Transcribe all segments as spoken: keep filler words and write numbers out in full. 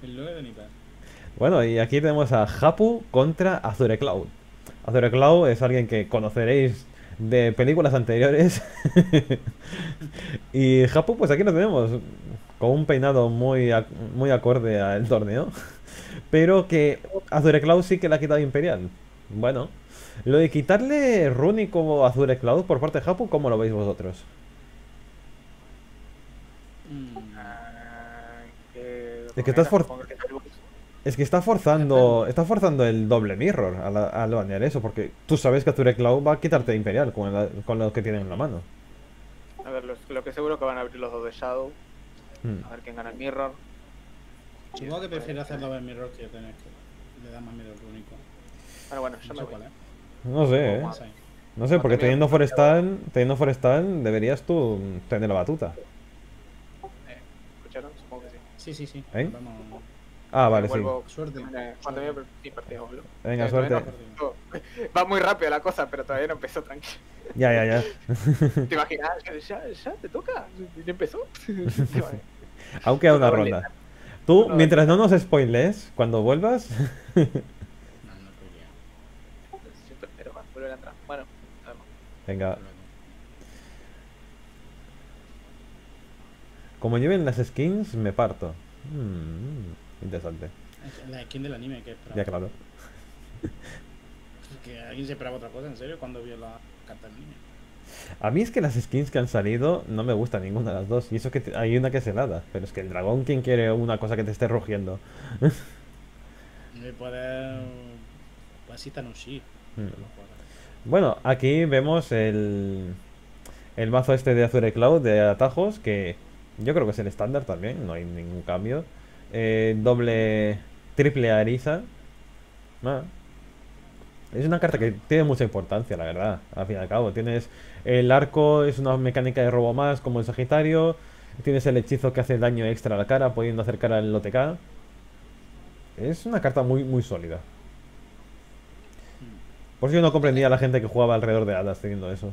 El nueve de Nipa. Bueno, y aquí tenemos a Hapu contra Azure Cloud. Azure Cloud es alguien que conoceréis de películas anteriores. Y Hapu, pues aquí lo tenemos, con un peinado muy, ac- muy acorde al torneo. Pero que Azure Cloud sí que le ha quitado Imperial. Bueno, lo de quitarle Rúnico a Azure Cloud por parte de Hapu, ¿cómo lo veis vosotros? Mm, Ah, que Es que estás Runera for- supongo que es el boss. es que está depende. forzando, está forzando el doble mirror a, la- a banear eso, porque tú sabes que Azure Cloud va a quitarte Imperial con, el- con lo que tiene en la mano. A ver, los- lo que seguro que van a abrir los dos de Shadow. Hmm. A ver quién gana el Mirror. Y Supongo que después... prefiero hacerlo en Mirror que tener que le da más miedo el único. Bueno, bueno, yo No me sé voy. cuál es. No sé, ¿eh? Como, No sé. No sé, como porque tenía teniendo demasiado... Forestal, teniendo Forestal, deberías tú tener la batuta. Eh, ¿Escucharon? Supongo que sí. Sí, sí, sí. ¿Eh? Nos vemos. Ah, Eh, vale, sí. vuelvo... Suerte. eh, Cuando Suerte. me... Sí, partido, boludo. Venga, Eh, todavía suerte. no empezó. Va muy rápido la cosa, pero todavía no empezó, tranquilo. Ya, ya, ya. ¿Te imaginas? ¿Ya, ya te toca? ¿Ya empezó? Te imaginas. Aún queda una Turno ronda. letal. Tú, Turno mientras no letal. nos spoiles, cuando vuelvas... No, no podría. Siempre espero para volver a entrar. Bueno, sabemos. Venga, Luego. como lleven las skins, me parto. Mm, interesante. Es la skin del anime que esperaba. Ya, claro. Que alguien se esperaba otra cosa, ¿en serio? Cuando vio la carta del anime. A mí es que las skins que han salido no me gustan ninguna de las dos. Y eso que te- hay una que es helada. Pero es que el dragón, ¿quién quiere una cosa que te esté rugiendo? Me puede. Pues así tan un sí. Mm. Bueno, aquí vemos el, el mazo este de Azure Cloud de atajos, que yo creo que es el estándar también, no hay ningún cambio. Eh, doble, triple Arisa. Ah, es una carta que tiene mucha importancia, la verdad, al fin y al cabo. Tienes el arco, es una mecánica de robo más, como el Sagitario. Tienes el hechizo que hace daño extra a la cara, pudiendo acercar al O T K. Es una carta muy, muy sólida. Por eso yo no comprendía a la gente que jugaba alrededor de hadas teniendo eso.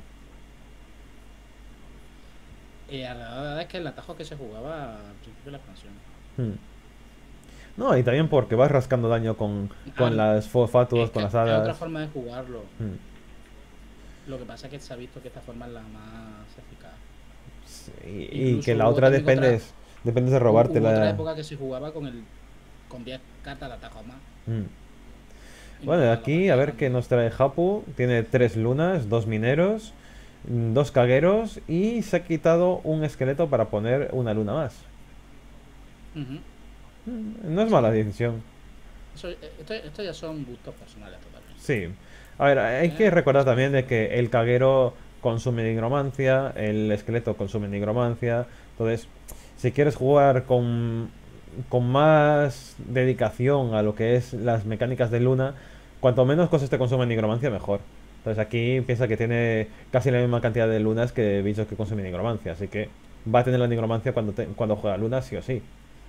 Y a la verdad es que el atajo que se jugaba al principio de la expansión. Hmm. No, y también porque vas rascando daño con, con Ah, las fatuas, es con que las es otra hadas. forma de jugarlo. Hmm. Lo que pasa es que se ha visto que esta forma es la más eficaz. Sí, y Incluso que la hubo otra también otra, dependes, dependes de hubo, hubo otra robártela. época que se jugaba con el con diez cartas de atajo más. Hmm. Y no Bueno, jugaba la aquí a partida ver qué cuando. nos trae Hapu. Tiene tres lunas, dos mineros, mm, dos cagueros y se ha quitado un esqueleto para poner una luna más. Ujú. Mm, No es mala decisión. Eso, eh, esto, esto ya son gustos personales totalmente. Sí. A ver, hay que Eh, recordar eso también es- de que el caguero consume nigromancia, el esqueleto consume nigromancia. Entonces, si quieres jugar con, con más dedicación a lo que es las mecánicas de luna, cuanto menos cosas te consumen nigromancia, mejor. Entonces aquí piensa que tiene casi la misma cantidad de lunas que bichos que consumen nigromancia, así que va a tener la nigromancia cuando, te- cuando juega luna, sí o sí.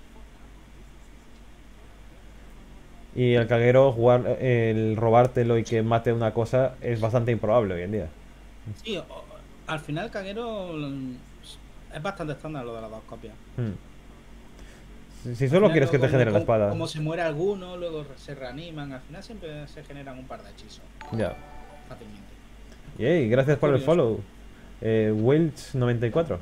Y el caguero, jugar, el robártelo y que mate una cosa es bastante improbable hoy en día. Sí, o- o- al final Caguero mm, es bastante estándar lo de las dos copias. Hmm. Si, si Al solo final quieres que luego te como, genere la como, espada. como se muere alguno, luego se reaniman, al final siempre se generan un par de hechizos Ya. fácilmente. Yay, gracias Es por el curioso. follow. Eh, Wilch noventa y cuatro.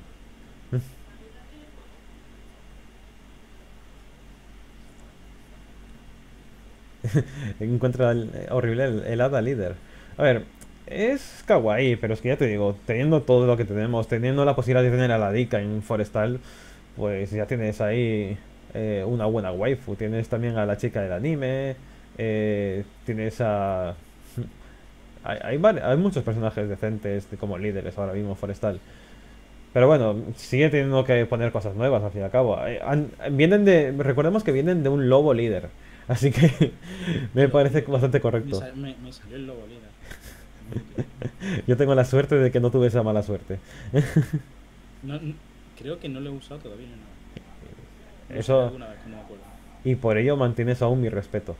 Encuentra el- eh, horrible el, el hada líder. A ver, es kawaii, pero es que ya te digo, teniendo todo lo que tenemos, teniendo la posibilidad de tener a la Dika en Forestal, pues ya tienes ahí eh, una buena waifu. Tienes también a la chica del anime, eh, tienes a... Hay, hay, vari- hay muchos personajes decentes de- como líderes ahora mismo en Forestal. Pero bueno, sigue teniendo que poner cosas nuevas al fin y al cabo. Eh, han- vienen de, recordemos que vienen de un lobo líder. Así que me Lo- parece lo- bastante me, correcto. sal- me- me salió el lobo líder. No, tío. Yo tengo la suerte de que no tuve esa mala suerte. No, n- creo que no lo he usado todavía ni nada. Lo usaré Eso, alguna vez, que no me acuerdo. y por ello mantienes aún mi respeto.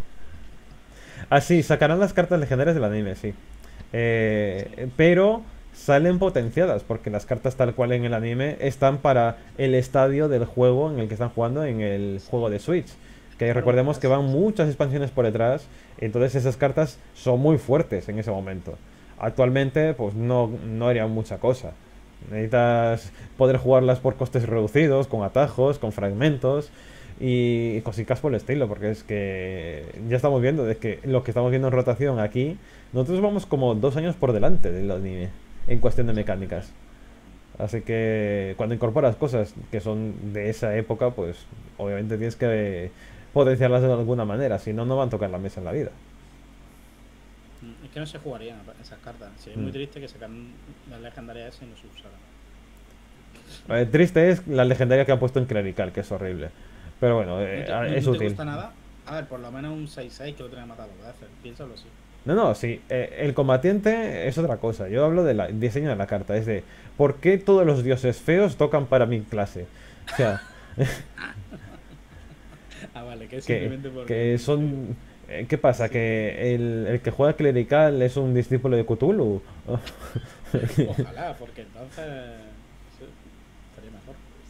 Ah, sí, sacarán las cartas legendarias del anime, sí. Eh, pero salen potenciadas, porque las cartas tal cual en el anime están para el estadio del juego en el que están jugando en el juego de Switch. Que recordemos que van muchas expansiones por detrás, entonces esas cartas son muy fuertes en ese momento. Actualmente, pues no, no harían mucha cosa. Necesitas poder jugarlas por costes reducidos, con atajos, con fragmentos y cositas por el estilo, porque es que ya estamos viendo de que lo que estamos viendo en rotación aquí, nosotros vamos como dos años por delante del anime en cuestión de mecánicas. Así que cuando incorporas cosas que son de esa época, pues obviamente tienes que potenciarlas de alguna manera, si no, no van a tocar la mesa en la vida. Es que no se jugarían esas cartas. Sí, es Mm. muy triste que sacan las legendarias esas y no se usaran. Eh, triste es la legendaria que han puesto en Clerical, que es horrible. Pero bueno, ¿No eh, te, a- no- es no te útil. gusta nada? A ver, por lo menos un seis seis que lo tiene matado dos veces. Piénsalo así. No, no, sí. eh, el combatiente es otra cosa. Yo hablo del diseño de la carta. Es de, ¿por qué todos los dioses feos tocan para mi clase? O sea, Ah, vale, que es que, simplemente porque... que son... eh, ¿Qué pasa? ¿Que el, el que juega Clerical es un discípulo de Cthulhu? Ojalá, porque entonces... sí, estaría mejor.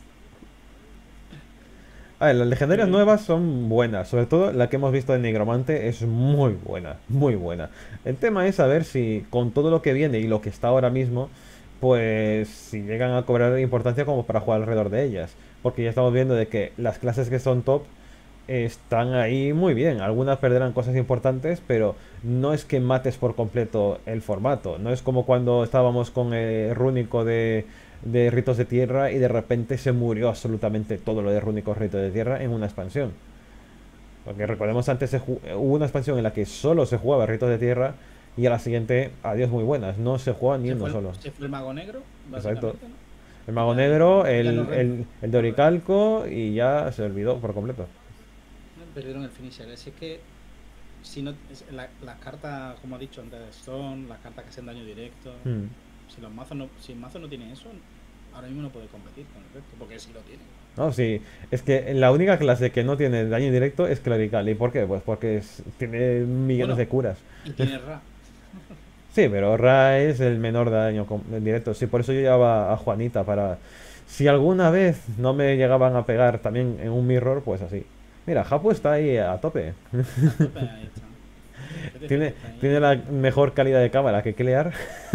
A ver, las legendarias nuevas son buenas, sobre todo la que hemos visto de Nigromante es muy buena, muy buena. El tema es saber si con todo lo que viene y lo que está ahora mismo, pues si llegan a cobrar importancia como para jugar alrededor de ellas. Porque ya estamos viendo de que las clases que son top están ahí muy bien. Algunas perderán cosas importantes, pero no es que mates por completo el formato. No es como cuando estábamos con el rúnico de, de Ritos de Tierra y de repente se murió absolutamente todo lo de rúnicos Ritos de Tierra en una expansión. Porque recordemos antes se ju- hubo una expansión en la que solo se jugaba Ritos de Tierra y a la siguiente, adiós muy buenas, no se juega ni Se uno fue, el- solo. se fue el mago negro, Exacto. básicamente, ¿no? El Mago Ya- Negro, ya el, no el, renta. el de Oricalco y ya se olvidó por completo. Perdieron el finisher. Es que si no, es- la- las cartas, como he dicho antes, son las cartas que hacen daño directo. Hmm. Si los mazos no, si el mazo no tiene eso, ahora mismo no puede competir con el resto, porque si lo tiene. No, sí, es que la única clase que no tiene daño directo es Clerical. ¿Y por qué? Pues porque es- tiene millones Bueno. de curas. Y tiene Ra. Sí, pero Ra es el menor daño com- directo. Sí, por eso yo llevaba a Juanita para... Si alguna vez no me llegaban a pegar también en un mirror, pues así. Mira, Hapu está ahí a tope. Tope, ahí está. ¿Qué te Tiene, fijas ahí? tiene la mejor calidad de cámara que Clear.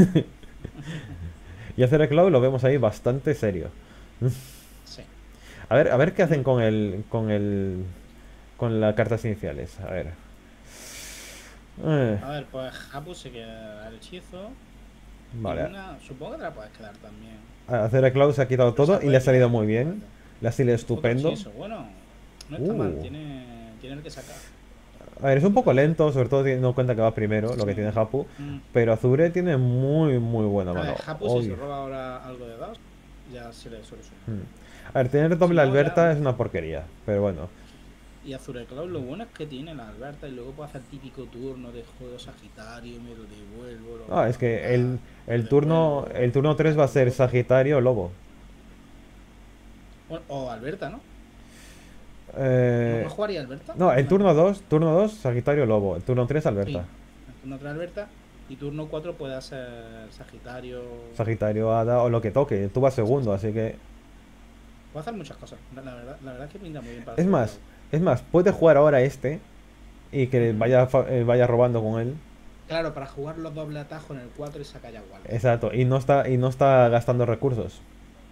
Y hacer el Cloud lo vemos ahí bastante serio. Sí. A ver, a ver qué hacen con el, con el, con las cartas iniciales. A ver. Eh, A ver, pues Hapu se queda el hechizo. Y vale. una- supongo que te la puedes quedar también. A hacer el Cloud se ha quitado todo Se y le ha puede salido quitar. muy bien. Le ha salido estupendo. Otro hechizo, bueno, no está Uh. mal, tiene, tiene el que sacar. A ver, es un poco lento, sobre todo teniendo en cuenta que va primero, lo que Sí. tiene Hapu. Mm. Pero Azure tiene muy, muy buena A mano. ver, Hapu si Uy. se roba ahora algo de dados, ya se le soluciona. Mm. A ver, tener doble Si no, Alberta ya- es una porquería, pero bueno. Y Azure Cloud lo bueno es que tiene la Alberta y luego puede hacer típico turno de juego Sagitario, me lo devuelvo. Lo Ah, es que el, el lo turno devuelvo. el turno tres va a ser Sagitario o Lobo. Bueno, o Alberta, ¿no? Eh, ¿No jugaría Alberta? no, el turno dos, turno dos Sagitario Lobo. El turno tres Sí. Alberta. El turno tres Alberta y turno cuatro puede hacer Sagitario. Sagitario, Hada o lo que toque. Tú vas segundo, así que. Puede hacer muchas cosas. La la verdad, la verdad es que pinta muy bien para Es Azure más, Cloud. es más, puedes jugar ahora este y que vaya, fa- eh, vaya robando con él. Claro, para jugar los doble atajos en el cuatro y sacar ya igual. Exacto, y no está, y no está gastando recursos.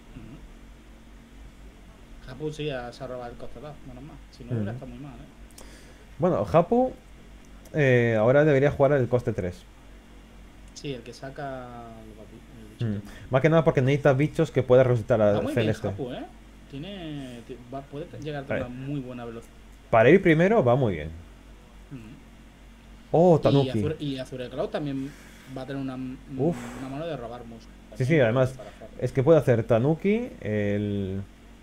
Hapu sí ya se ha robado el coste dos, menos mal. Si no Mm. hubiera estado muy mal, ¿eh? Bueno, Hapu eh, ahora debería jugar el coste tres. Sí, el que saca el babi- el Mm. bichito. Más que nada porque necesita bichos que pueda resucitar Está a muy Celeste. bien Hapu, ¿eh? Tiene, ti- va- puede llegar a tener A una ver. muy buena velocidad. Para ir primero va muy bien. Mm. Oh, Y Tanuki. Azure, y Azure Cloud también va a tener una, Uf. una mano de robar mucho. Sí, sí, además Para hacerlo. es que puede hacer Tanuki, el...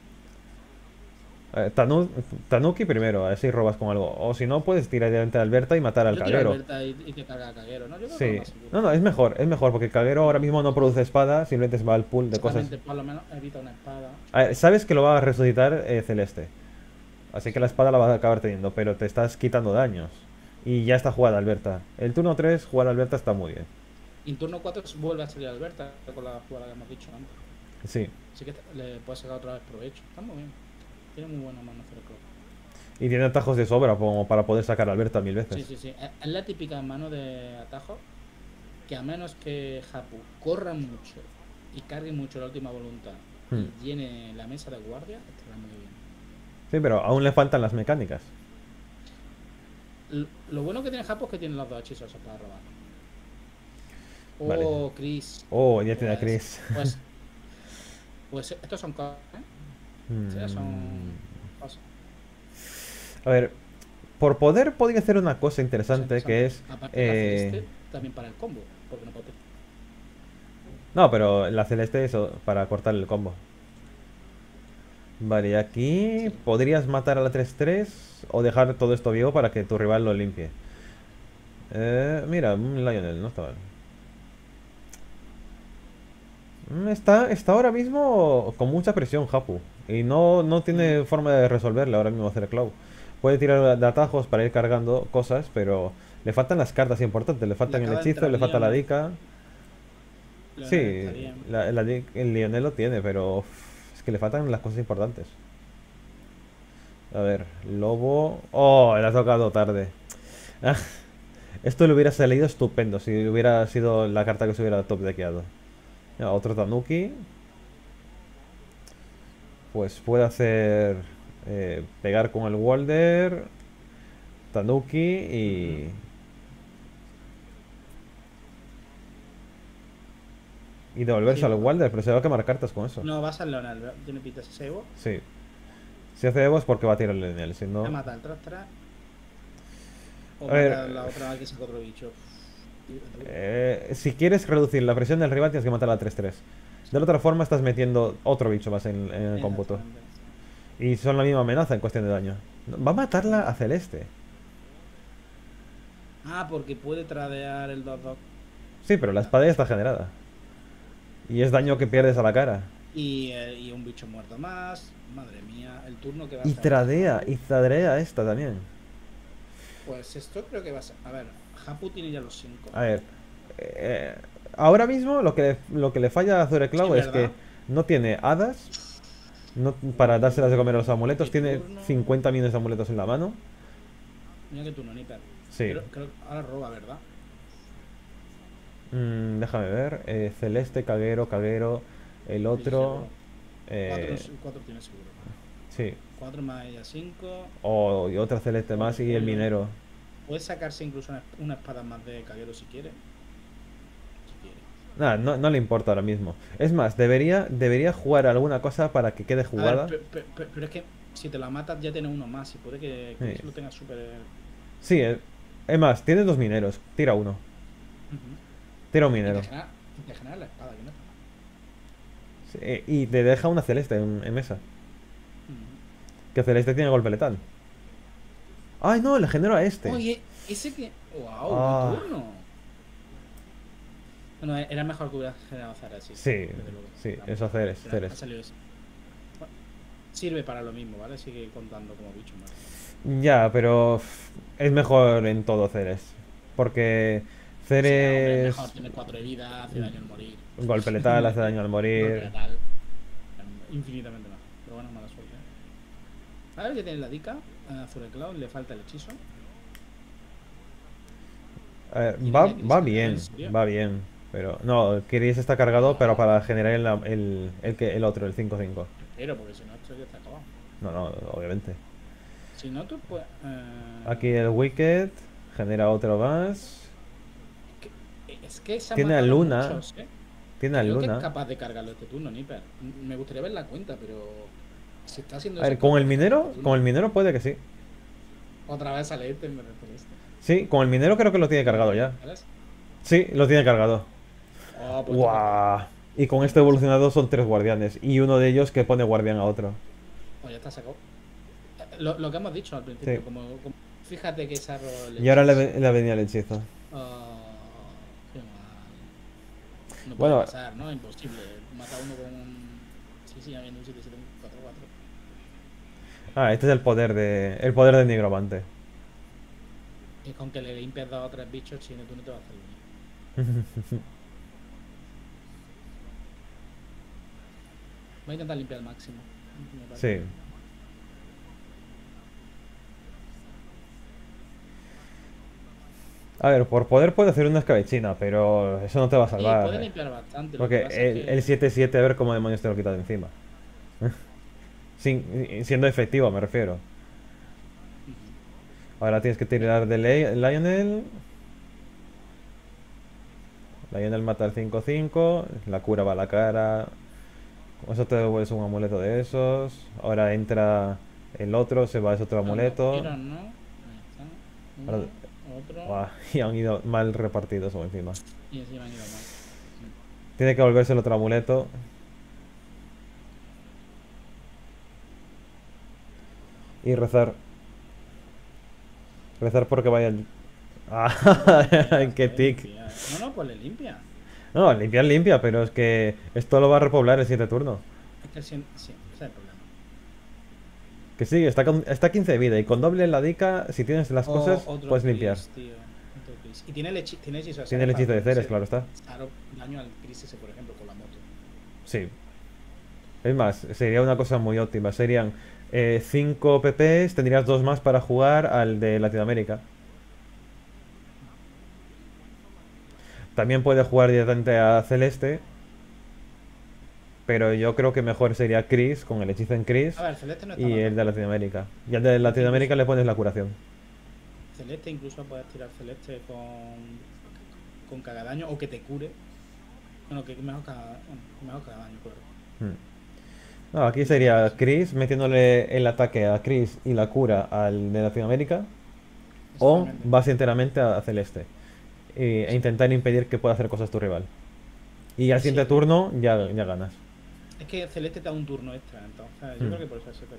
eh, Tanu- Tanuki primero, a ver si robas con algo. O si no, puedes tirar directamente a Alberta y matar al Yo tiro Kagero. Alberta y, y que carga a Kagero, ¿no? Yo creo que Sí. lo más seguro. No, no, es mejor, es mejor, porque Kagero ahora mismo no produce espada, simplemente se va al pool de cosas. Exactamente, por lo menos evita una espada. A ver, sabes que lo va a resucitar eh, Celeste. Así que la espada la vas a acabar teniendo, pero te estás quitando daños. Y ya está jugada Alberta. El turno tres, jugar Alberta está muy bien. Y en turno cuatro vuelve a salir Alberta con la jugada que hemos dicho antes. Sí. Así que le puedes sacar otra vez provecho. Está muy bien. Tiene muy buena mano Zureclaw. Y tiene atajos de sobra como para poder sacar a Alberta mil veces. Sí, sí, sí. Es es la típica mano de atajo que a menos que Hapu corra mucho y cargue mucho la última voluntad Hmm. y llene la mesa de guardia, estará muy bien. Sí, pero aún le faltan las mecánicas. L- Lo bueno que tiene Hapu es que tiene los dos hechizos para robar. Vale. Oh, Chris. Oh, ya tiene a Pues, Chris. pues, pues estos son cosas, ¿eh? Sí, son Mm. cosas. A ver, por poder podría hacer una cosa interesante Son- que son- es... Aparte de la eh, celeste, también para el combo. Porque no puede. No, pero la celeste es o- para cortar el combo. Vale, y aquí Sí. podrías matar a la tres tres o dejar todo esto vivo para que tu rival lo limpie. Eh, mira, un Lionel, no está mal. Mm, Está, está ahora mismo con mucha presión Hapu. Y no, no tiene forma de resolverle ahora mismo hacer Cloud. Puede tirar de atajos para ir cargando cosas, pero le faltan las cartas importantes. Le faltan el acaba de hechizo, entrar le falta la Lionel. dica. Leonel Sí, estaría- la, la di- el Lionel lo tiene, pero uf, es que le faltan las cosas importantes. A ver, Lobo. Oh, le ha tocado tarde. Ah, esto le hubiera salido estupendo si hubiera sido la carta que se hubiera top deckeado. Ya, otro Tanuki. Pues puede hacer eh, pegar con el Walder, Tanuki y... Y devolverse Sí. al Walder, pero se va a quemar cartas con eso. No, vas al Leonel, ¿verdad? Tiene pinta ese Evo. Sí. Si hace Evo es porque va a tirar el lineal, si no... Te mata el tras tras. O A ver, mata la otra que saca otro bicho. Eh, si quieres reducir la presión del rival tienes que matar a la tres tres. De la otra forma estás metiendo otro bicho más en, en el cómputo. Exactamente. Y son la misma amenaza en cuestión de daño. Va a matarla a Celeste. Ah, porque puede tradear el dos dos. Sí, pero la espada ya está generada. Y es daño que pierdes a la cara. Y, eh, y un bicho muerto más. Madre mía, el turno que va a Y ser. tradea, y tradea esta también. Pues esto creo que va a ser. A ver, Hapu tiene ya los cinco. A ver. eh, ahora mismo lo que, lo que le falla a Zureclaw Sí, es que ¿verdad? no tiene hadas no, para dárselas de comer a los amuletos. Y Tiene turno. cincuenta millones de amuletos en la mano. Mira que turno, Nipper. Sí. Creo, creo que ahora roba, ¿verdad? Mm, déjame ver. eh, Celeste, Caguero, Caguero. El otro. Cuatro, Eh, cuatro tiene seguro. sí. Cuatro más ella, cinco. O y otra Celeste más y el minero. Puede sacarse incluso una, una espada más de Caguero si quiere. Si quiere. Nada, no, no le importa ahora mismo. Es más, debería, debería jugar alguna cosa para que quede A ver, jugada. pe- pe- pe- pero es que si te la matas ya tienes uno más y puede que, que Sí. lo tengas súper. Sí, eh, es más, tienes dos mineros. Tira uno. Ujú. Tira un Y minero. te genera, y te genera la espada, que no. Sí, eh, y te deja una Celeste en, en mesa. Ujú. Que Celeste tiene golpe letal. Ay, no, le genero a este. Oye, ese que. ¡Wow! Ah. ¡Qué turno! Bueno, era mejor que hubiera generado Zara, sí. Sí, desde luego. sí, Vamos, eso Ceres, pero Ceres. ha salido ese. Bueno, sirve para lo mismo, ¿vale? Sigue contando como bicho muerto. Ya, pero uf, es mejor en todo Ceres. Porque Sí, hombre, Ceres, mejor, tiene cuatro de vida, hace daño al morir. golpe letal, hace daño al Golpe morir. letal, em, infinitamente más. Pero bueno, mala suerte. A ver, ya tiene la dica. A Zureclaw le falta el hechizo. A ver, ¿Y va, la Chris va que bien, en serio? va bien. Pero no, Kiris está cargado, pero para generar el, el, el, que- el otro, el cinco cinco. Pero porque si no, esto ya está acabado. No, no, obviamente. Si no, tú puedes. Eh, Aquí el Wicked genera otro más. Es que se han Tiene a matado Luna. muchos, ¿eh? Tiene a Creo que es Luna. capaz de cargarlo este turno, Nipper. M- Me gustaría ver la cuenta, pero. Si está haciendo A ver, eso con todo el minero, turno, con el minero puede que sí. Otra vez sale este en vez de este. Sí, con el minero creo que lo tiene cargado ya. ¿Sabes? Sí, lo tiene cargado. Oh, pues ¡Guau! Y con este evolucionado son tres guardianes. Y uno de ellos que pone guardián a otro. Pues ya está sacado. Eh, Lo, lo que hemos dicho al principio, Sí. como, como- Fíjate que Sarro le. Y ahora le, ve- le venía el hechizo. Oh, qué mal. No puede Bueno. pasar, ¿no? Imposible. Mata a uno con un. Sí, sí, habiendo un siete siete cuatro cuatro. Ah, este es el poder de. El poder del nigromante. Y con que le limpies dos o tres bichos, si no, tú no te vas a hacer lo mismo. Voy a intentar limpiar al máximo. me parece. Sí. A ver, por poder puede hacer una escabechina, pero eso no te va a Sí, salvar. puede eh. limpiar bastante. Lo que Porque pasa es el, que. el siete siete, a ver cómo demonios te lo quitas de encima. Sin, siendo efectivo, me refiero. Ujú. Ahora tienes que tirar de Ley- Lionel. Lionel mata al cinco cinco. La cura va a la cara. Con eso te devuelves un amuleto de esos. Ahora entra el otro, se va ese otro Anda, amuleto. tiran, ¿no? Ahí está. Ahora- Uno, otro. Buah, y han ido mal repartidos o encima. Y encima han ido mal. Tiene que volverse el otro amuleto. Y rezar. Rezar porque vaya el... Ah, qué tic. Limpia. No, no, pues le limpia. No, limpiar limpia, pero es que esto lo va a repoblar el siguiente turno. Es que sí, sí, ese es el problema. Que sí, está, con, está quince de vida y con doble la dica, si tienes las O cosas, otro puedes limpiar. Chris, tío. Otro Chris. Y tiene el, hechi tiene hechizo de Tiene el Ceres hechizo de para Ceres, ponerse claro está. Claro, daño al Chris ese, por ejemplo, con la moto. Sí. Es más, sería una cosa muy óptima. Serían cinco P Ps, tendrías dos más para jugar al de Latinoamérica. También puede jugar directamente a Celeste. Pero yo creo que mejor sería Chris, con el hechizo en Chris. A ver, Celeste no está Y mal. el de Latinoamérica. Y al de Latinoamérica le pones la curación. Celeste, incluso puedes tirar Celeste con, con cagadaño o que te cure. Bueno, que mejor caga, bueno, mejor cagadaño, claro. Hmm. No, aquí sería Chris metiéndole el ataque a Chris y la cura al de Latinoamérica. O Exactamente. vas enteramente a Celeste. Y- e Sí. intentar impedir que pueda hacer cosas tu rival. Y al Sí. siguiente turno ya, ya ganas. Es que Celeste te da un turno extra, entonces yo Hmm. creo que por eso es Celeste.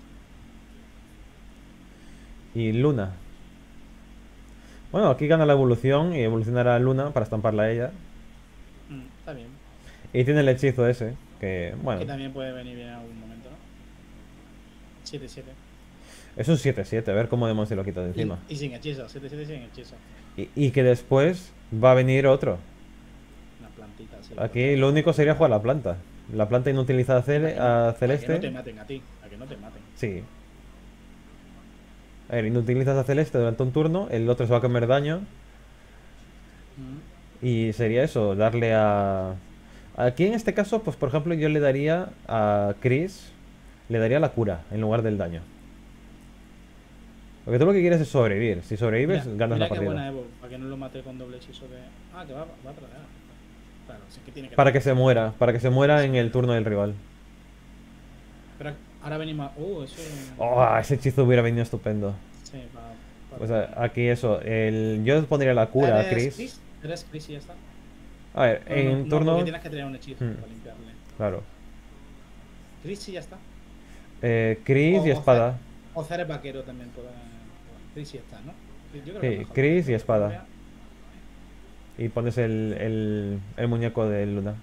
Y Luna. Bueno, aquí gana la evolución y evolucionará a Luna para estamparla a ella. Mm, está bien. Y tiene el hechizo ese, que Que bueno, también puede venir bien en algún momento, ¿no? siete siete. es un siete siete, a ver cómo demonios se lo quita de encima. Y, y sin hechizo, siete siete sin hechizo. Y, y que después va a venir otro. Una plantita así. Aquí lo único sería jugar la planta. La planta inutilizada a, Cele- a Para que no te Celeste. maten a ti, para que no te maten. Sí. A ver, inutilizas a Celeste durante un turno, el otro se va a comer daño. Mm. Y sería eso, darle a... Aquí en este caso, pues por ejemplo yo le daría a Chris, le daría la cura en lugar del daño. Porque tú lo que quieres es sobrevivir. Si sobrevives, Mira, ganas mira la qué buena partida. Evo, para que no lo mate con doble hechizo de. Ah, que va, va a traer. Claro, sí que tiene que. Para que se muera, para que se muera en el turno del rival. Pero ahora venimos. a- Uh, eso. Oh, ese hechizo hubiera venido estupendo. Sí, para. Pues a- aquí eso, el... yo pondría la cura a Chris. Eres Chris y ya está. A ver, No, en no, no, turno... porque tienes que tener un hechizo Hmm. para limpiarle. Claro. Chris y ya está. Eh, Chris O- y o espada. O Ceres Vaquero también puede. Chris y ya está, ¿no? Yo creo que Sí, es mejor. Chris y espada. Y pones el, el, el muñeco de Luna.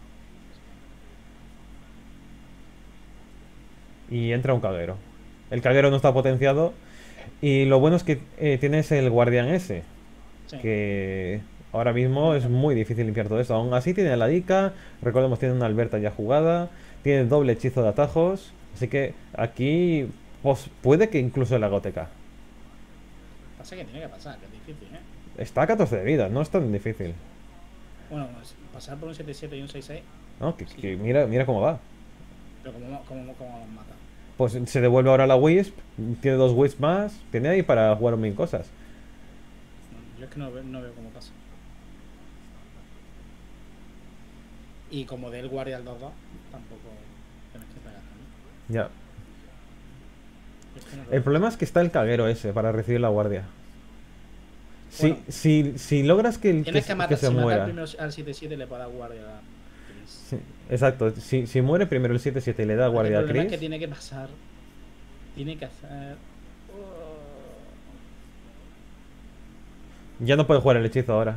Y entra un caguero. El caguero no está potenciado. Y lo bueno es que eh, tienes el guardián ese. Sí. Que ahora mismo es muy difícil limpiar todo esto. Aún así tiene la dica. Recordemos, tiene una Alberta ya jugada. Tiene doble hechizo de atajos. Así que aquí pues, puede que incluso la goteca. Pasa que tiene que pasar, que es difícil, ¿eh? Está a catorce de vida, no es tan difícil. Bueno, pues, pasar por un siete siete y un seis seis. ¿No? Que, Sí. que mira, mira cómo va. Pero como, como, como los mata. Pues se devuelve ahora la Wisp, tiene dos Wisp más, tiene ahí para jugar mil cosas. No, yo es que no, ve- no veo cómo pasa. Y como del guardia al dos dos, tampoco tienes que pegar. ¿no? Ya. Yo es que no lo El veo. problema es que está el caguero ese para recibir la guardia. Si, Bueno. si, si logras que, el, Tienes que, que se- matar, que se si matar muera. primero al siete siete le puede dar guardia a Chris. Sí, exacto, si, si muere primero el siete siete y le da guardia El a problema es que Chris. tiene que pasar. Tiene que hacer. Oh. Ya no puede jugar el hechizo ahora.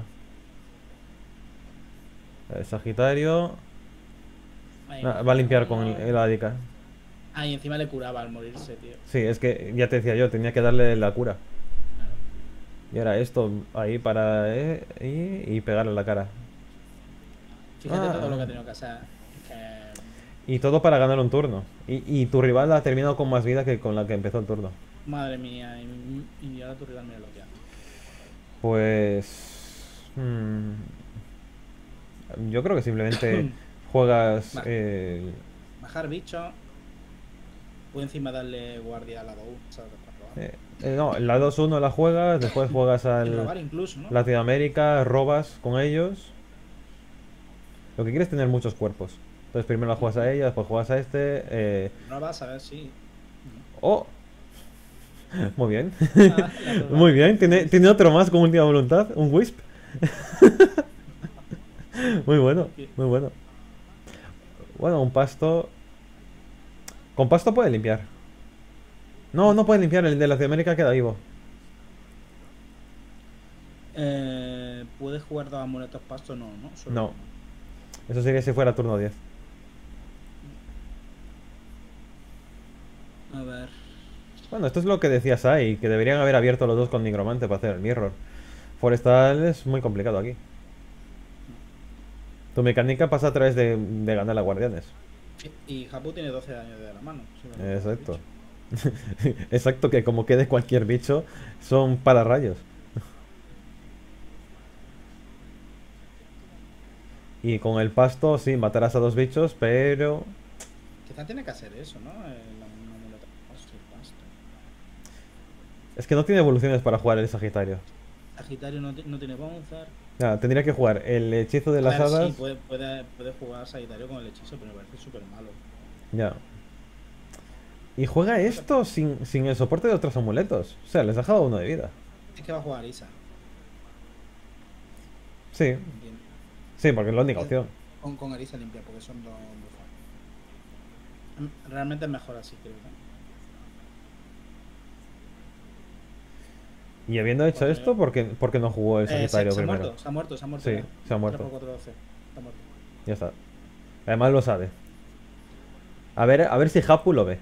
El Sagitario. Ahí. Nah, va a limpiar con el, el Adica. Ah, y encima le curaba al morirse, tío. Sí, es que ya te decía yo, tenía que darle la cura. Claro. Y ahora esto ahí para... eh, y, y pegarle en la cara. Fíjate Ah. todo lo que ha tenido que hacer. Que Y todo para ganar un turno. Y, y tu rival ha terminado con más vida que con la que empezó el turno. Madre mía, y, y ahora tu rival mira lo que hace. Pues... hmm, yo creo que simplemente juegas... Vale. eh, Bajar bicho. Puedo encima darle guardia a la dos, ¿sabes? Para robar. eh, eh, no, la dos uno la juegas, después juegas Y al robar incluso, ¿no? Latinoamérica, robas con ellos. Lo que quieres es tener muchos cuerpos. Entonces primero la juegas a ella, después juegas a este. Eh... No vas a ver si. ¡Oh! Muy bien. Ah, la verdad. Muy bien. ¿Tiene, tiene otro más con última voluntad. Un Wisp. Muy bueno. Muy bueno. Bueno, un pasto. Con pasto puede limpiar. No, no puede limpiar. El de Latinoamérica queda vivo. Eh, ¿Puedes jugar dos amuletos pasto? No, ¿no? Solo No. uno. Eso sería si fuera turno diez. A ver. Bueno, esto es lo que decías ahí, que deberían haber abierto los dos con Nigromante para hacer el Mirror. Forestal es muy complicado aquí. Tu mecánica pasa a través de, de ganar a guardianes. Y Hapu tiene doce daños de la mano. si me acuerdo Exacto. bien. Exacto, que como quede cualquier bicho, son pararrayos. Y con el pasto, sí, matarás a dos bichos, pero... Quizá tiene que hacer eso, ¿no? El, un amuleto pasto, el pasto. Es que no tiene evoluciones para jugar el Sagitario. Sagitario no, ti- no tiene Bouncer. Nada, tendría que jugar el hechizo de A las ver, hadas. sí, puede, puede, puede jugar Sagitario con el hechizo, pero me parece súper malo. Ya. Y juega esto sin, sin el soporte de otros amuletos. O sea, les ha dejado uno de vida. Es que va a jugar Isa, Sí, entiendo. sí, porque es la única opción. Con, con Arisa limpia, porque son dos bufas. Mm, Realmente es mejor así, creo. ¿No? Y habiendo hecho Porque- esto, ¿por qué, por qué no jugó el Eh, se, Sagitario se ha primero? muerto, se ha muerto, se ha muerto. Sí, ya. se ha muerto. tres por cuatro, doce. Está muerto. Ya está. Además lo sabe. A ver, a ver si Hapu lo ve.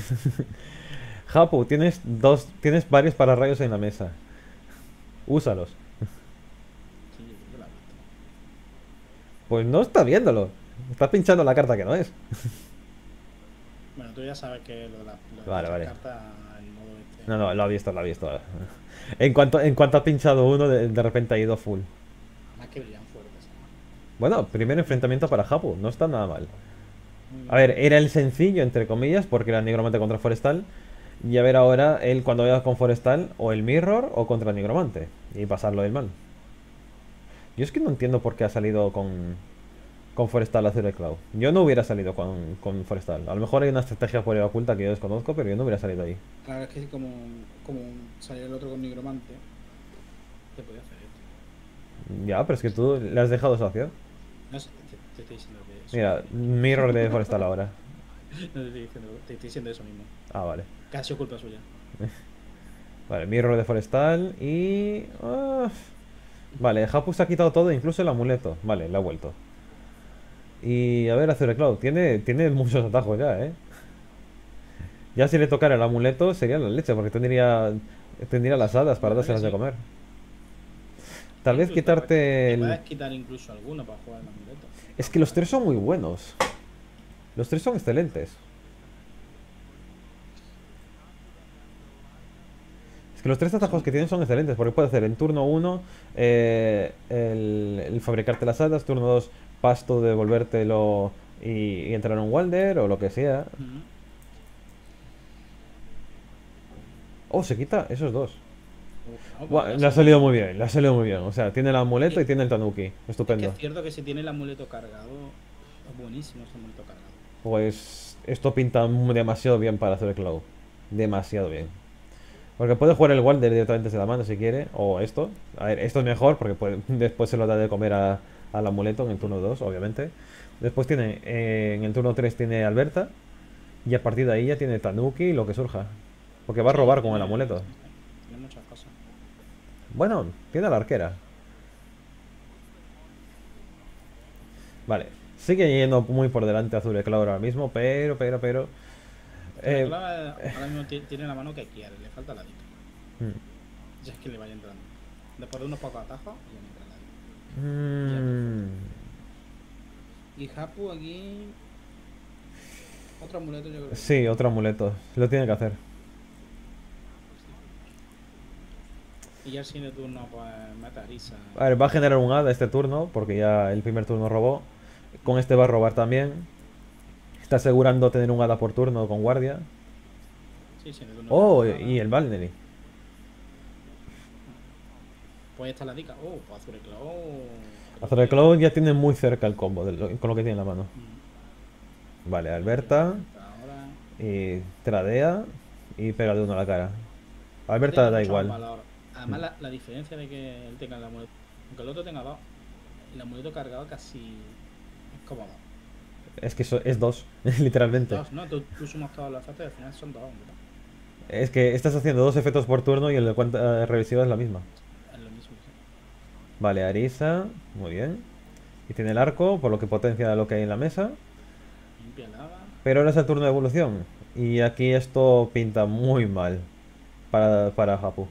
Hapu, tienes dos, tienes varios pararrayos en la mesa. Úsalos. Sí, yo creo que la he visto. Pues no está viéndolo. Está pinchando la carta que no es. Bueno, tú ya sabes que lo de la, lo de Vale, las vale. cartas, el modo este. No, no, lo ha visto, lo ha visto. En cuanto, en cuanto ha pinchado uno, de, de repente ha ido full. Más que brillan fuertes. ¿No? Bueno, primer enfrentamiento para Hapu, no está nada mal. Muy A ver, era el sencillo, entre comillas, porque era Nigromante contra Forestal. Y a ver ahora, él cuando vaya con Forestal, o el Mirror o contra Nigromante. Y pasarlo del mal. Yo es que no entiendo por qué ha salido con, con Forestal a Azure Cloud. Yo no hubiera salido con, con Forestal. A lo mejor hay una estrategia por ahí oculta que yo desconozco, pero yo no hubiera salido ahí. Claro, es que como, como salió el otro con Nigromante, te podía hacer esto. Ya, pero es que tú le has dejado esa opción. No sé, te, te estoy diciendo que eso. Mira, Mirror de Forestal ahora. No te estoy diciendo, te estoy diciendo eso mismo. Ah, vale. Que ha sido culpa suya. Vale, Mirror de Forestal y... ah, vale, Hapu se ha quitado todo, incluso el amuleto. Vale, le ha vuelto. Y a ver, Azure Cloud, tiene, tiene muchos atajos ya, ¿eh? Ya si le tocara el amuleto sería la leche, porque tendría, tendría las hadas para Bueno, dárselas de sí. comer. Tal vez Incluso quitarte te el... puedes quitar incluso alguno para jugar el amuleto. Es que los tres son muy buenos. Los tres son excelentes. Es que los tres atajos que tienen son excelentes, porque puede hacer en turno uno el, el fabricarte las hadas, turno dos pasto, devolvértelo y, y entrar en un Walder o lo que sea. Ujú. Oh, se quita esos dos. Uf, no, Buah, pues ya le ha sabes. salido muy bien, le ha salido muy bien. O sea, tiene el amuleto y tiene el Tanuki. Es que Estupendo. es cierto que si tiene el amuleto cargado, es buenísimo ese amuleto cargado. Pues esto pinta mu- demasiado bien para hacer el Cloud. Demasiado bien. Porque puede jugar el Walder directamente desde la mano si quiere. O esto. A ver, esto es mejor porque puede- después se lo da de comer a- al amuleto en el turno dos, obviamente. Después tiene, eh, en el turno tres tiene Alberta. Y a partir de ahí ya tiene Tanuki y lo que surja. Porque va a Sí, robar con el tiene- amuleto. Tiene muchas cosas. Bueno, tiene a la arquera. Vale. Sigue yendo muy por delante Azure Cloud ahora mismo, pero, pero, pero... Pero eh, claro, ahora mismo ti- tiene la mano que quiere, le falta la dita. mm, Ya es que le vaya entrando. Después de unos pocos atajos, ya le entra la dita. mm, Y Hapu aquí. Otro amuleto yo creo que sí. Sí, otro amuleto. Lo tiene que hacer. Y ya el siguiente turno, pues mete a Arisa. A ver, va a generar un hada este turno, porque ya el primer turno robó. Con este va a robar también. Está asegurando tener un hada por turno con guardia. Sí, siguiente turno. Oh, mete a Hada. y el Valneri. Pues ahí está la dica. Oh, pues Azureclao. creo Azor de que- Cloud ya tiene muy cerca el combo de lo- con lo que tiene en la mano. Mm, Vale, Alberta. Ahora. Y tradea. Y pega de uno a la cara. A Alberta Tiene le da mucho más igual. valor. Además, la, la diferencia de que él tenga el amuleto. Aunque el otro tenga dos, el amuleto cargado casi es como dos. Es que eso es dos, literalmente. Dos, ¿no? Tú, tú sumas todos los efectos y al final son dos, ¿verdad? Es que estás haciendo dos efectos por turno y el de cuenta eh, regresiva es la misma. Es lo mismo, sí. Vale, Arisa. Muy bien. Y tiene el arco, por lo que potencia lo que hay en la mesa. Limpia lava. Pero ahora es el turno de evolución. Y aquí esto pinta muy mal para, para Hapu.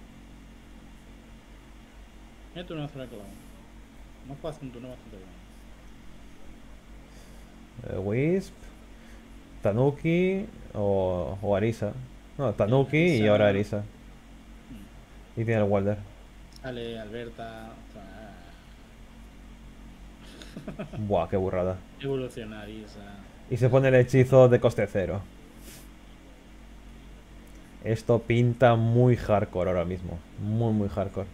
Mira turno de Azureclao. No puedo hacer un turno bastante bueno. Eh, Wisp, Tanuki o, o Arisa. No, Tanuki y Arisa. ahora Arisa. Mm. Y tiene el Walder. Sale Alberta. Buah, qué burrada. Evolucionar Arisa. Y se pone el hechizo de coste cero. Esto pinta muy hardcore ahora mismo. Muy, muy hardcore.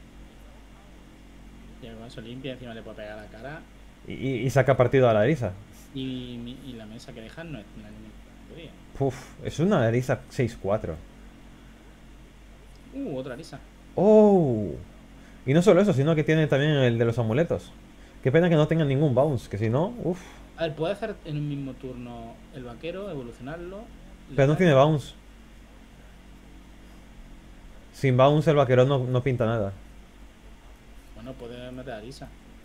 Y con eso limpia, encima le puede pegar a la cara. Y, y- y saca partido a la Arisa. Y, mi- y la mesa que dejan no es una ni podría. Puf, es una Arisa seis cuatro. Uh, otra Arisa. ¡Oh! Y no solo eso, sino que tiene también el de los amuletos. Qué pena que no tenga ningún bounce, que si no, uff. A ver, puede hacer en un mismo turno el vaquero, evolucionarlo. le Pero no da- tiene bounce. Sin bounce el vaquero no, no pinta nada. Bueno, puede meter a Arisa.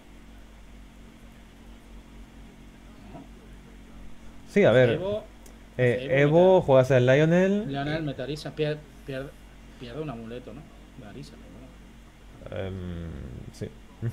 No. Sí, a ver. Evo, eh, Evo, Evo, mete- juegas al Lionel. Leonel mete a Arisa. Pierde, pierde, pierde un amuleto, ¿no? De Arisa, pero bueno. Em, sí.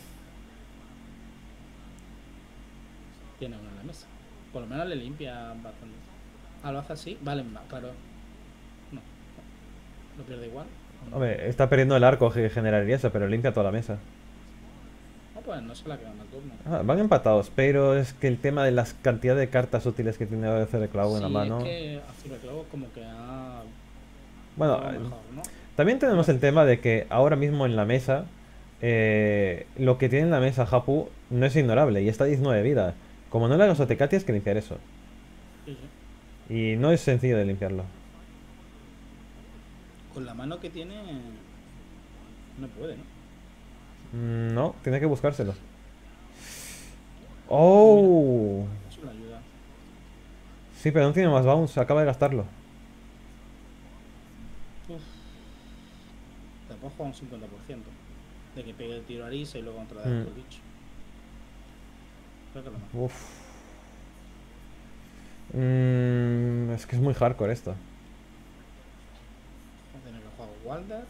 Tiene uno en la mesa. Por lo menos le limpia bastante. Ah, lo hace así. Vale, va, claro. No. Lo pierde igual. ¿O no? Hombre, está perdiendo el arco que generaría eso, pero limpia toda la mesa. No, pues no se la quedan al turno. Ah, van empatados, pero es que el tema de las cantidades de cartas útiles que tiene hacer el clavo en la Sí, mano. es que Azureclao como que ha... Bueno, jugado eh, mejor, ¿no? también tenemos el tema de que ahora mismo en la mesa, eh, lo que tiene en la mesa Hapu no es ignorable y está a diecinueve de vida. Como no le hagas O T K, tienes que limpiar eso. Sí, sí. Y no es sencillo de limpiarlo. Con la mano que tiene... No puede, ¿no? Mm, No, tiene que buscárselo. ¡Oh! Eso le ayuda. Sí, pero no tiene más bounce, acaba de gastarlo. Uf. Te puedes jugar un cincuenta por ciento. De que pegue el tiro a Arisa y luego contra Mm. el bicho. Creo que es lo mejor. Uf. Mm, es que es muy hardcore esto. Vamos a tener que jugar Walder.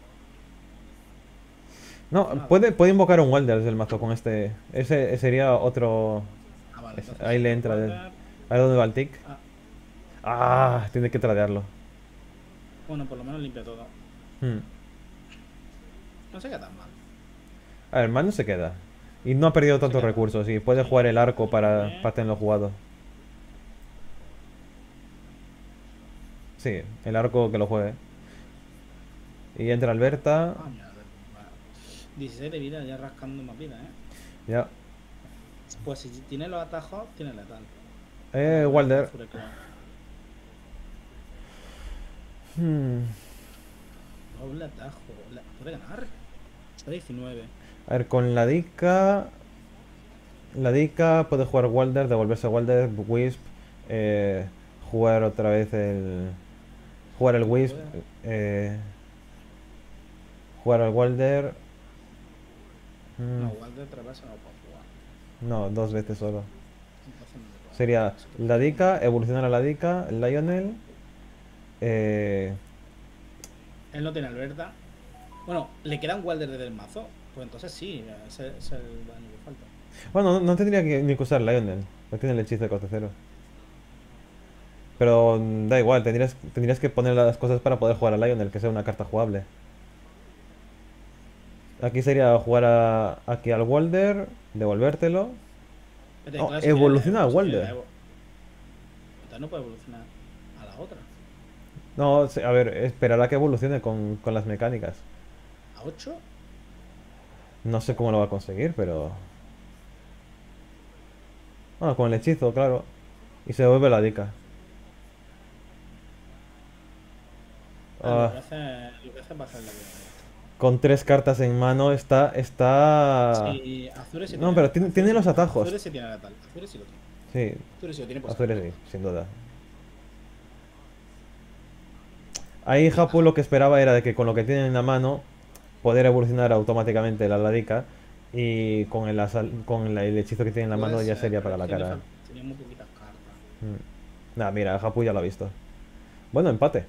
No, Nada. puede, puede invocar un Welder desde el mazo con este. Ese sería otro. Ah, vale. Es- entonces ahí le entra Walder. el- Ahí donde va el tic. Ah, Ah, tiene que tradearlo. bueno, por lo menos limpia todo. Hmm. No se queda tan mal. A ver, mal no se queda. Y no ha perdido tantos queda. recursos. Y puede Sí. jugar el arco para, Bien. para tenerlo jugado. Sí, el arco que lo juegue. Y entra Alberta. Ah, mira, vale. dieciséis de vida ya rascando más vida, ¿eh? Ya. Pues si tiene los atajos, tiene letal. Eh, Walder. Azureclao. Hmm. Doble atajo. La- ¿Puede ganar? Está diecinueve. A ver, con la Dika. La Dika puede jugar Walder, devolverse a Walder, Wisp. eh, jugar otra vez el. Jugar el Wisp. eh, jugar al Walder. mm, No, Walder Traversa no puede jugar. No, dos veces solo. Entonces no le puede. Sería la Dika, evolucionar a la Dika, Lionel. Eh, Él no tiene Alberta. Bueno, le queda un Walder desde el mazo. Pues entonces sí, ese ese es el daño que falta. bueno, no, no tendría que ni que usar Lionel. No tiene el hechizo de coste cero. Pero mm, da igual, tendrías, tendrías que poner las cosas para poder jugar a Lionel, que sea una carta jugable. Aquí sería jugar a, aquí al Walder, devolvértelo. Vete, Oh, claro, si tiene la evoluciona a Evo, si tiene la Walder. Evo. Entonces no puede evolucionar a la otra. No, se- a ver, esperará que evolucione con, con las mecánicas. ¿A ocho? No sé cómo lo va a conseguir, pero... Ah, con el hechizo, claro. Y se devuelve la dica. Ah, lo Ah, que hace, lo que hace es bajar la vida. con tres cartas en mano está... está... Sí, Azure sí No, tiene. pero tiene, Azure tiene sí, los atajos. Azure sí tiene la tal. Azure sí lo tiene. Sí, Azure sí lo tiene por Azure sacar. sí, sin duda. Ahí Y Hapu lo que esperaba era de que con lo que tiene en la mano poder evolucionar automáticamente la Ladica y con el, asal- con el el hechizo que tiene en la puede mano ya ser, sería pero para es la que le cara. fal- tenía muy poquitas cartas. Mm. Nah, mira, Hapu ya lo ha visto. Bueno, empate.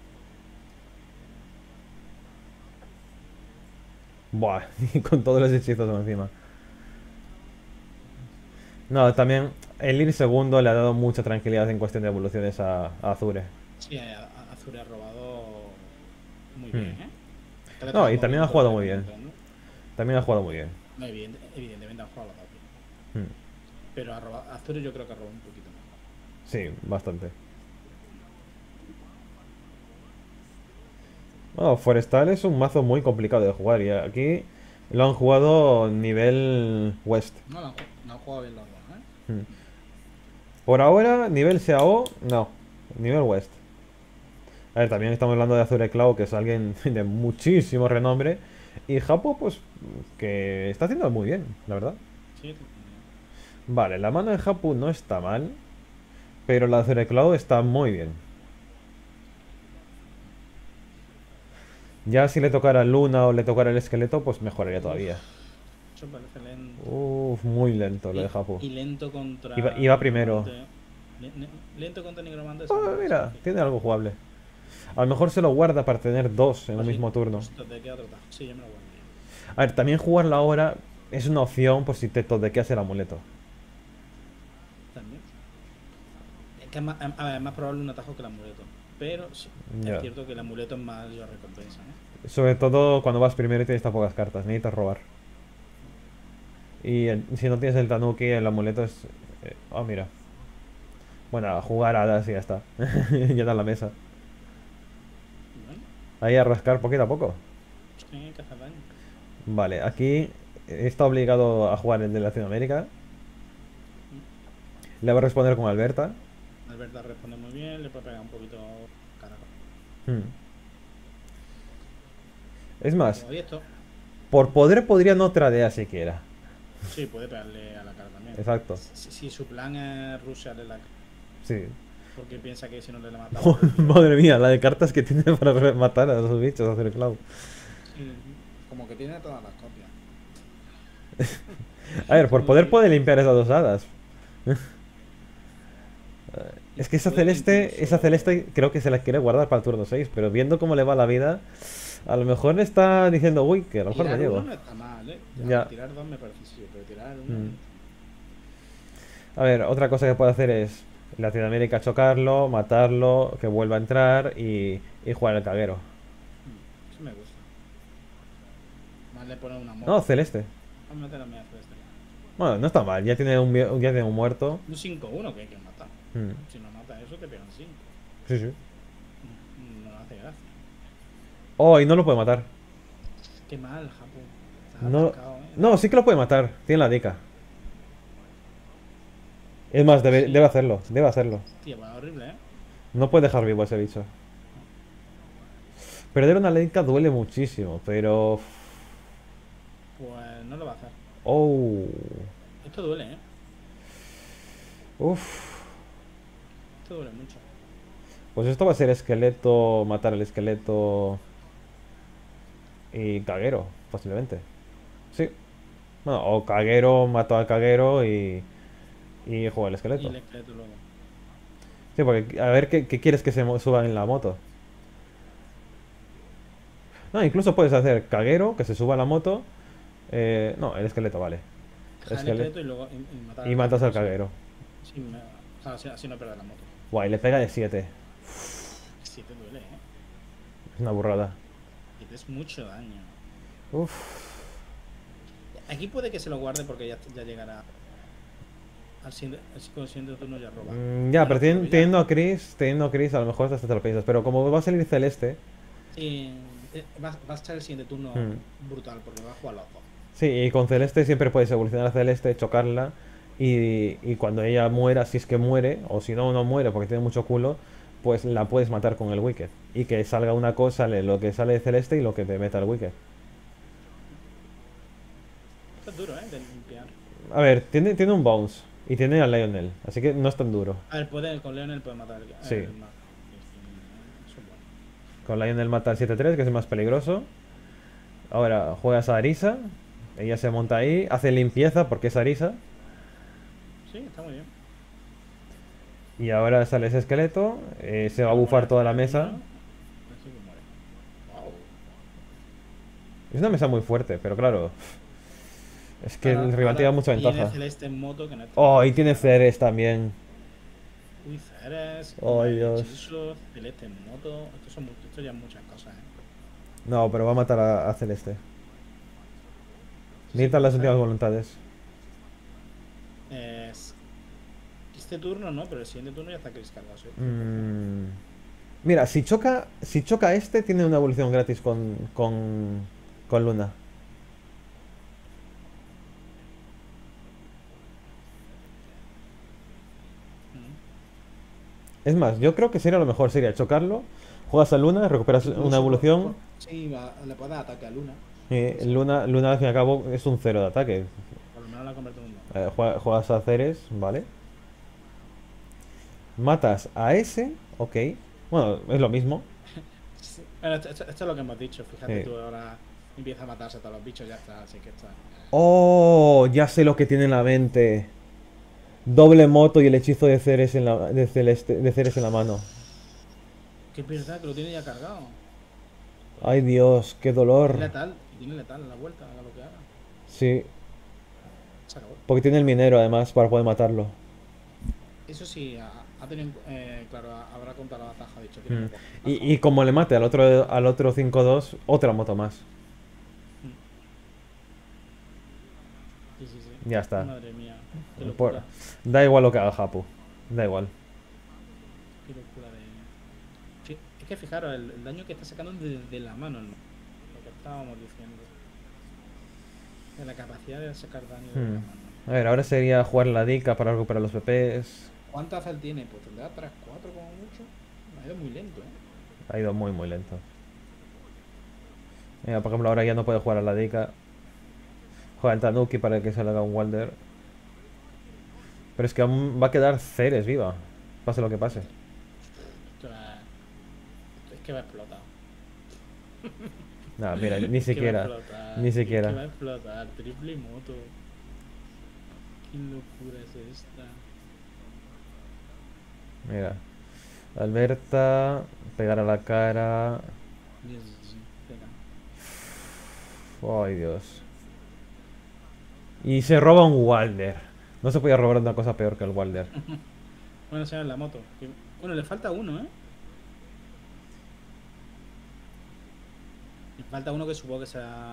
Buah, y con todos los hechizos encima. No, también el ir segundo le ha dado mucha tranquilidad en cuestión de evoluciones a, a Azure. Sí, a- a- Azure ha robado muy bien, Hmm. ¿eh? Que le No, estaba y también ha moviendo jugado muy bien. rápidamente, ¿no? También ha jugado muy bien. No, evidente- evidentemente han jugado los dos bien. Hmm. Pero ha robado, Azure yo creo que ha robado un poquito más. Sí, bastante. Bueno, Forestal es un mazo muy complicado de jugar y aquí lo han jugado nivel West. No, lo han, ju- no han jugado bien los dos, ¿eh? Hmm. Por ahora, nivel C A O, no. Nivel West. A ver, también estamos hablando de Azure Cloud, que es alguien de muchísimo renombre. Y Japo, pues, que está haciendo muy bien, la verdad. Sí, Vale, la mano de Hapu no está mal, pero la de Cloud está muy bien. Ya si le tocara Luna o le tocara el esqueleto, pues mejoraría todavía. eso parece lento. Uf, muy lento lo de Hapu. Y, y lento contra. Iba- iba primero. Nigromante. Le- ne- Lento contra Nigromante. Oh, mira, tiene algo jugable. A lo mejor se lo guarda para tener dos en un mismo turno. Ostras, te queda otro tajo. Sí, yo me lo guardaría. A ver, también jugarla ahora es una opción por si te todequeas el amuleto. También. Es que es más, a ver, es más probable un atajo que el amuleto. Pero sí, Ya. es cierto que el amuleto es mayor recompensa, ¿eh? Sobre todo cuando vas primero y tienes tan pocas cartas, necesitas robar. Y el- si no tienes el Tanuki, el amuleto es... eh, oh, mira. Bueno, a jugar hadas y ya está. Ya está en la mesa. Bueno, Ahí a rascar poquito a poco. sí, hay que hacer daño. Vale, aquí está obligado a jugar el de Latinoamérica. Le va a responder con Alberta. Alberta responde muy bien, le puede pegar un poquito cara. Hmm. Es más, Como esto, por poder podría no tradear siquiera. sí, puede pegarle a la cara también. Exacto. Si, si su plan es rushearle la cara, Sí. porque piensa que si no le mata. Madre mía, la de cartas que tiene para re- matar a esos bichos, a hacer cloud. Sí, como que tiene todas las copias. A ver, por poder puede limpiar esas dos hadas. Es que esa Puede celeste, incluso- esa celeste creo que se la quiere guardar para el turno seis, pero viendo cómo le va la vida, a lo mejor está diciendo, uy, que a lo mejor me Tirar llevo. uno no está mal, ¿eh? Ya, Ya. Tirar dos me parece sí, pero tirar uno. Mm. A ver, otra cosa que puede hacer es Latinoamérica chocarlo, matarlo, que vuelva a entrar y, y jugar el caguero. Mm, Eso me gusta. Más le pone una moto. No, celeste. Vamos a meter a mi azul este. Bueno, no está mal, ya tiene un, vie- ya tiene un muerto. Un cinco uno que hay que matar. Mm, Si no mata eso, te pegan cinco. Sí, sí. No hace gracia. Oh, y no lo puede matar. Qué mal, Japón. Estás No, atascado, ¿eh? no, sí que lo puede matar. Tiene la dica. Es más, debe, Sí. debe hacerlo, debe hacerlo. Tío, pues horrible, ¿eh? No puede dejar vivo a ese bicho. Perder una dica duele muchísimo, pero... Pues no lo va a hacer. Oh. Esto duele, ¿eh? Uf. Esto duele mucho. Pues esto va a ser esqueleto, matar al esqueleto... Y caguero, posiblemente. Sí. Bueno, o caguero, mato al caguero y... Y juega el Y esqueleto. el esqueleto luego. Sí, porque a ver qué, qué quieres que se mo- suba en la moto. No, incluso puedes hacer caguero, que se suba a la moto. Eh, no, el esqueleto, vale. Dejar el Esqueleto. esqueleto y luego y, y matar Y matas al caguero. Sí, me- o sea, así, así no pierdes la moto. Guay, le pega de siete. Sí te duele, ¿eh? Es una burrada. Y es mucho daño. Uf. Aquí puede que se lo guarde porque ya, ya llegará. Al siguiente, al siguiente turno ya roba. Mm, ya, Bueno, pero teni- ya- teniendo a Chris, teniendo a Chris, a lo mejor hasta te lo piensas. Pero como va a salir celeste. Sí, eh, va, va a estar el siguiente turno Hmm. brutal porque va a jugar los dos. Sí, y con celeste siempre puedes evolucionar a celeste, chocarla. Y, y cuando ella muera, si es que muere, o si no, no muere porque tiene mucho culo, pues la puedes matar con el Wicked. Y que salga una cosa, sale lo que sale de celeste y lo que te meta el Wicked. Esto es duro, ¿eh? De limpiar. A ver, tiene, tiene un bounce. Y tiene a Lionel, así que no es tan duro. A ver, puede, con Leonel puede matar el, Sí. el mago. Eso es bueno. Con Lionel mata al siete tres, que es el más peligroso. Ahora juegas a Arisa. Ella se monta ahí, hace limpieza porque es Arisa. Sí, está muy bien. Y ahora sale ese esqueleto. eh, se va a bufar toda la mesa. Así que muere. Wow. Es una mesa muy fuerte, pero claro. Es que Ahora- el rival ahora tiene mucha Tiene ventaja. Celeste en moto que no está. Oh, y tiene Ceres también. Uy, Ceres. Oh, Mael Dios. Hechizo, Celeste en moto. Esto, son, mu- esto ya es muchas cosas, ¿eh? No, pero va a matar a, a Celeste. Sí, Necesitan las puede últimas ser. voluntades. Es- Este turno no, pero el siguiente turno ya está Chris cargado, ¿sí? Mm. Mira, si choca, si choca este, tiene una evolución gratis con, con, con Luna. Mm. Es más, yo creo que sería lo mejor, sería chocarlo, juegas a Luna, recuperas Incluso una por- evolución. por- Sí, va- le puedes dar ataque a Luna. Y Luna, Luna al fin y al cabo es un cero de ataque. Por lo menos la convierte en un no. Eh, jue- juegas a Ceres, ¿vale? Matas a ese, ok. Bueno, es lo mismo. Sí. Bueno, esto, esto- esto es lo que hemos dicho. Fíjate Sí. tú ahora empieza a matarse a todos los bichos, ya está. Así que está. Oh, ya sé lo que tiene en la mente. Doble moto y el hechizo de Ceres en la, de Celeste, de Ceres en la mano. Que es verdad que lo tiene ya cargado. Ay Dios, qué dolor. Tiene letal, tiene letal a la vuelta, haga lo que haga. Sí, Se acabó. porque tiene el minero además para poder matarlo. Eso sí, ha, ha tenido. Eh, claro, habrá contado la ventaja, ha dicho. Tiene Mm. un poco. Y, y como le mate al otro al otro cinco dos, otra moto más. Sí, sí, sí. Ya está. Madre mía. Qué Por- locura. Da igual lo que haga Japu. Da igual. Qué locura de. Sí, es que fijaros, el, el daño que está sacando desde la mano, ¿no? Lo que estábamos diciendo. De la capacidad de sacar daño de Hmm. la mano. A ver, ahora sería jugar la Dika para recuperar los P Ps. ¿Cuánta azar tiene? Pues tendrá tres cuatro como mucho. Ha ido muy lento, ¿eh? Ha ido muy muy lento. Mira, por ejemplo, ahora ya no puede jugar a la Dika. Juega el Tanuki para que se le haga un Walder. Pero es que aún va a quedar Ceres viva. Pase lo que pase. Esto va- Es que va a explotar. Nada, mira, ni Es que va a siquiera. explotar, Ni es que siquiera. va a explotar. Triple moto. ¿Qué locura es esta? Mira. Alberta. Pegar a la cara. Dios, sí, pega. Ay, Dios. Y se roba un Walder. No se podía robar una cosa peor que el Walder. Bueno, sea la moto. que- Bueno, le falta uno, ¿eh? Le falta uno que supongo que sea.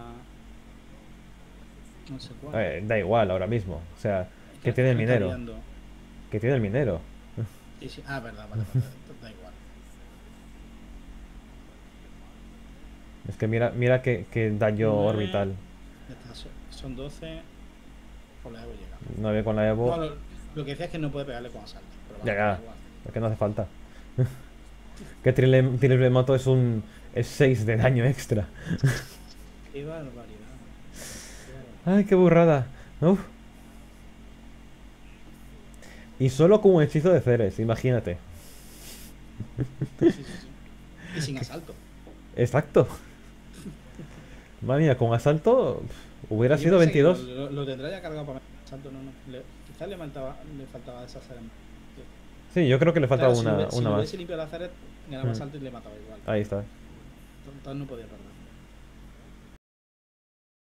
No sé cuál. Eh, da igual ahora mismo. O sea, Es que tiene el me está minero. liando. Que tiene el minero. Sí, sí. Ah, verdad, vale, vale, da igual. Es que mira, mira que, que daño Nueve. orbital. Ya está, son- son doce. Por la Evo llega. nueve con la Evo. No, lo, lo que decía es que no puede pegarle con asalto. Pero Ya, vale, ya. da igual. Es que no hace falta. Que triple, triple moto es un. Es seis de daño extra. Qué barbaridad. Qué barbaridad. Ay, qué burrada. Uf. Y solo con un hechizo de Ceres, imagínate. Sí, sí, sí. Y sin asalto. Exacto. Madre mía, con asalto pf, hubiera Yo sido pensé que veintidós. Lo, lo- lo tendrá ya cargado para asalto, no, no. Le, quizás le faltaba, le faltaba deshacer. Sí, yo creo que le falta Claro, si una, hubiese- si una lo más. hubiese limpiado la Zaret, ganaba Mm. asalto y le mataba igual. Ahí está. Entonces no podía perder.